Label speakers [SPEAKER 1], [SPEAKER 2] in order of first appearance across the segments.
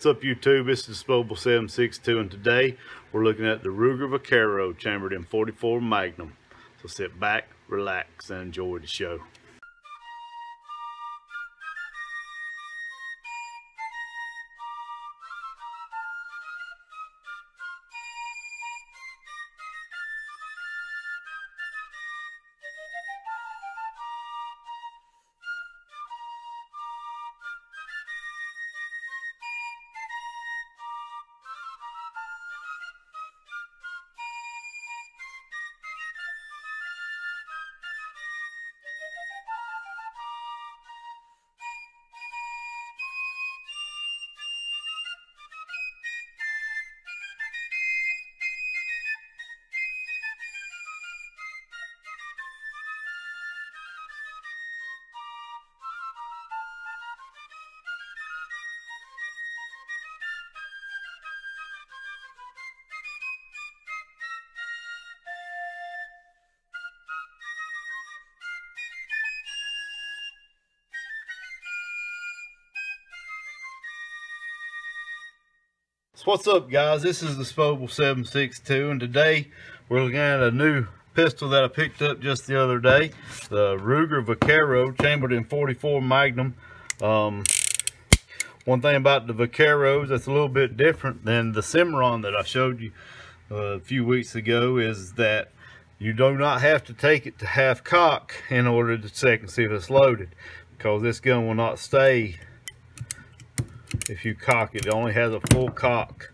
[SPEAKER 1] What's up, YouTube? This is Disposable 762, and today we're looking at the Ruger Vaquero chambered in 44 Magnum. So sit back, relax, and enjoy the show. So what's up, guys? This is Disposable 762, and today we're looking at a new pistol that I picked up just the other day, the Ruger Vaquero chambered in 44 Magnum. One thing about the Vaqueros that's a little bit different than the Cimarron that I showed you a few weeks ago is that you do not have to take it to half cock in order to check and see if it's loaded, because this gun will not stay if you cock it. It only has a full cock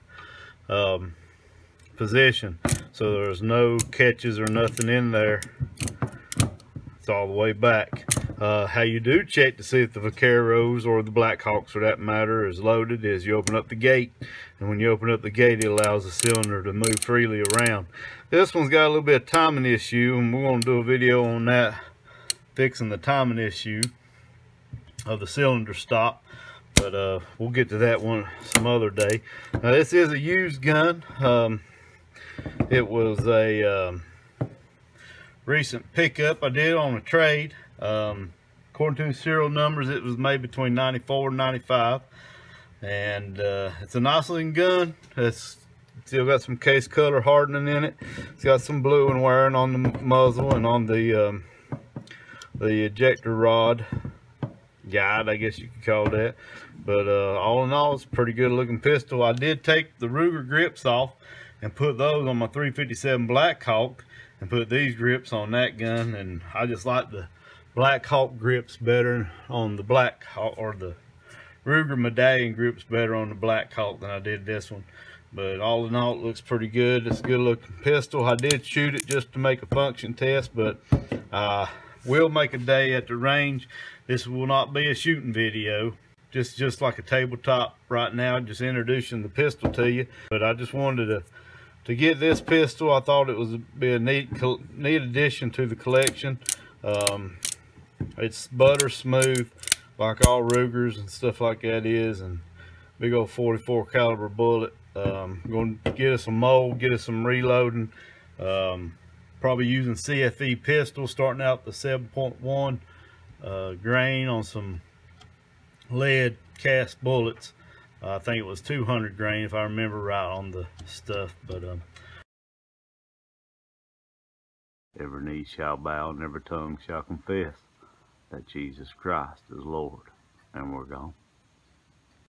[SPEAKER 1] position, so there's no catches or nothing in there. It's all the way back. How you do check to see if the Vaqueros or the Black Hawks for that matter is loaded is you open up the gate, and when you open up the gate it allows the cylinder to move freely around. This one's got a little bit of timing issue, and we're going to do a video on that, fixing the timing issue of the cylinder stop. But we'll get to that one some other day. Now, this is a used gun. It was a recent pickup I did on a trade. According to the serial numbers, it was made between 94 and 95. And it's a nice looking gun. It's still got some case color hardening in it. It's got some blue and wearing on the muzzle and on the ejector rod guide, I guess you could call that. But all in all, it's a pretty good looking pistol. I did take the Ruger grips off and put those on my 357 Black Hawk and put these grips on that gun, and I just like the Black Hawk grips better on the Black Hawk, or the Ruger medallion grips better on the Black Hawk than I did this one. But all in all, it looks pretty good. It's a good looking pistol. I did shoot it just to make a function test, but we'll make a day at the range. This will not be a shooting video, just like a tabletop right now, just introducing the pistol to you. But I just wanted to get this pistol. I thought it was be a neat addition to the collection. It's butter smooth like all Rugers and stuff like that is, and big old 44 caliber bullet. Going to get us some mold, get us some reloading. Probably using CFE pistol, starting out the 7.1 grain on some lead cast bullets. I think it was 200 grain if I remember right on the stuff. But every knee shall bow and every tongue shall confess that Jesus Christ is Lord. And we're gone.